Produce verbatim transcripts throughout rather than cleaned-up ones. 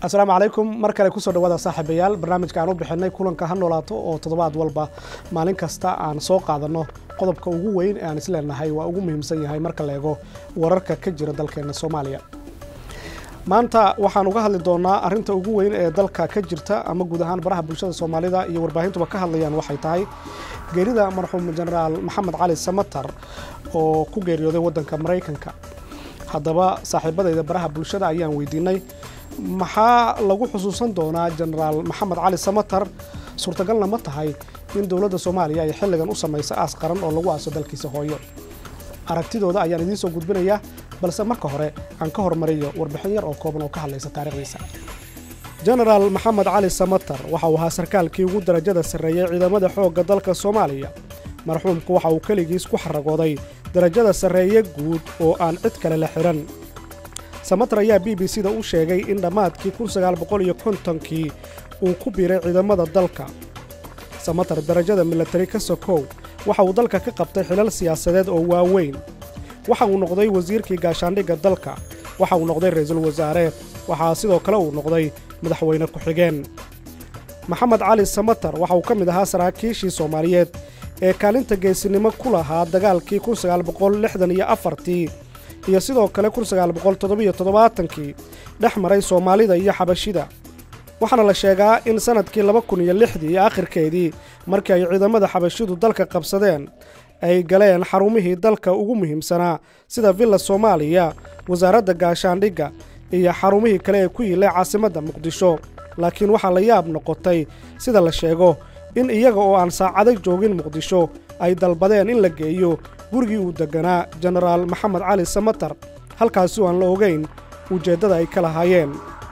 السلام عليكم markale ku soo dhawaada saaxiibayaal barnaamijka aan u bixinay kulanka ha noolaato oo toddobaad walba maalin kasta aan soo qaadano qodobka ugu weyn ee aan isleenahay waa ugu muhiimsan yahay marka la eego wararka ka jira dalkeena Soomaaliya maanta waxaan uga hadli doonaa arinta ugu weyn ee dalka ka jirta ama guud ahaan baraha bulshada Soomaalida iyo warbaahintuba ka hadlayaan waxay tahay geerida marxuum Generaal Maxamed Cali Samatar oo ku geeriyooday wadanka Mareykanka haddaba saaxiibadayda baraha bulshada ayaan weydiinay maxaa lagu xusuusan doonaa Generaal Maxamed Cali Samatar suurtagalna ma tahay in dawladda Soomaaliya ay xilligan u sameeyso aas qaran oo lagu aaso dalkiisa hooyo aragtidooda ayaan idin soo gudbinayaa balse marka hore aan ka hormariyo warbixin yar oo kooban oo ka hadlaysa taariikhdiisa Generaal Maxamed Cali Samatar waxa uu ahaa sarkaalkii ugu darajada sareeyay ciidamada xoogga dalka Soomaaliya marxuumku waxa uu kaligiis ku xaragooday darajada sareeyay guud oo aan cid kale la xiran Samatar ayaa B B C da u sheegay in dhamaadkii kun sagaal boqol iyo konton-kii uu ku biiray ciidamada dalka Samatar darajada military ka sokow waxa uu dalka ka qabtay xilal siyaasadeed oo waaweyn waxa uu noqday wasiirkii gaashaandhigga dalka waxa uu noqday ra'iisul wasaare waxa sidoo kale uu noqday madaxweyne ku xigeen Maxamed Cali Samatar waxa uu ka mid ahaa saraakiishii Soomaaliyeed ee kaalinta geesinimo ku lahaa dagaalkii kun sagaal boqol lixdan iyo afar-tii iyo sidoo kale kun sagaal boqol toddoba iyo toddobaatan-kii dhex maray Soomaalida iyo Xabashida waxaana la sheegaa in sanadkii laba kun iyo lix iyo aakhirkeedii markii ay ciidamada Xabashidu dalka qabsadeen ay galeen xarumihii dalka ugu muhiimsanaa sida Villa Soomaaliya wasaaradda gaashaandhigga iyo xarumihii kale ee ku yilay caasimadda Muqdisho laakiin waxa la yaab noqotay sida la sheego in iyaga oo aan saacado joogin Muqdisho ay dalbadeen in la geeyo gurigii uu deganaa Generaal Maxamed Cali Samatar halkaas oo aan la ogeyn ujeedada ay kala hayeen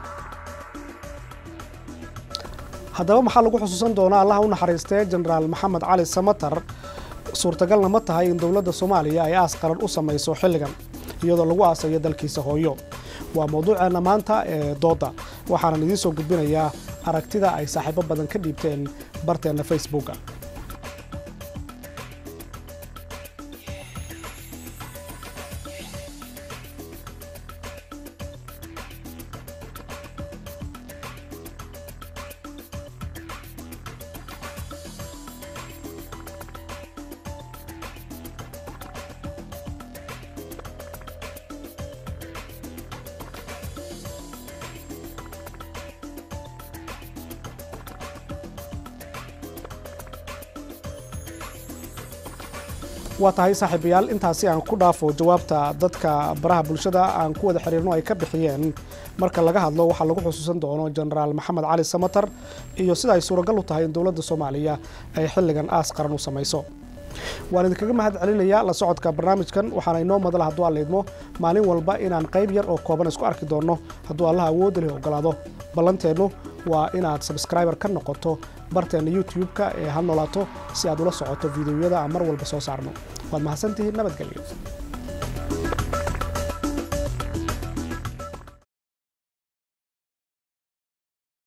haddaba maxaa lagu xusuusan doonaa Allah u naxariistay Generaal Maxamed Cali Samatar suurtagalna ma tahay in dawladda Soomaaliya ay aas qaran u sameeyso xilligan iyadoo lagu aasayo dalkiisa hooyo waa mowduuceena maanta ee dooda waxaan idin soo gudbinayaa aragtida ay saaxiibo badan ka dhiibteen barteena Facebook waa tahay saaxiibayaal intaasi aan ku dhaafo jawaabta dadka baraha bulshada aan ku wada xiriirno ay ka bixiyeen marka laga hadlo waxa lagu xusuusan doono Generaal Maxamed Cali Samatar iyo sida ay suuragal u tahay in dawladda Soomaaliya ay xilligan aas qaran u sameeyso waan idinkaga mahad celinayaa la socodka barnaamijkan waxaana inoo madal hadduu aan leedmo maalin walba inaan qayb yar oo kooban isku arki doono hadduu Allah awood leh ogolaado ballanteenu waa inaad subscriber ka noqoto barteena YouTube-ka ee ha noolaato si aad ula socoto fiidiyoyada aan mar walba soo saarno waad mahadsantihiin nabadgelyo